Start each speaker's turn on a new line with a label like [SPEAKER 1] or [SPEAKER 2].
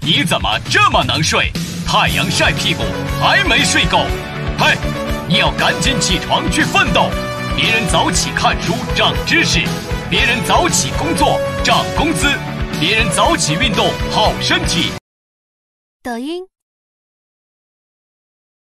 [SPEAKER 1] 你怎么这么能睡？太阳晒屁股还没睡够？嘿，你要赶紧起床去奋斗。别人早起看书长知识，别人早起工作涨工资，别人早起运动好身体。
[SPEAKER 2] 抖音。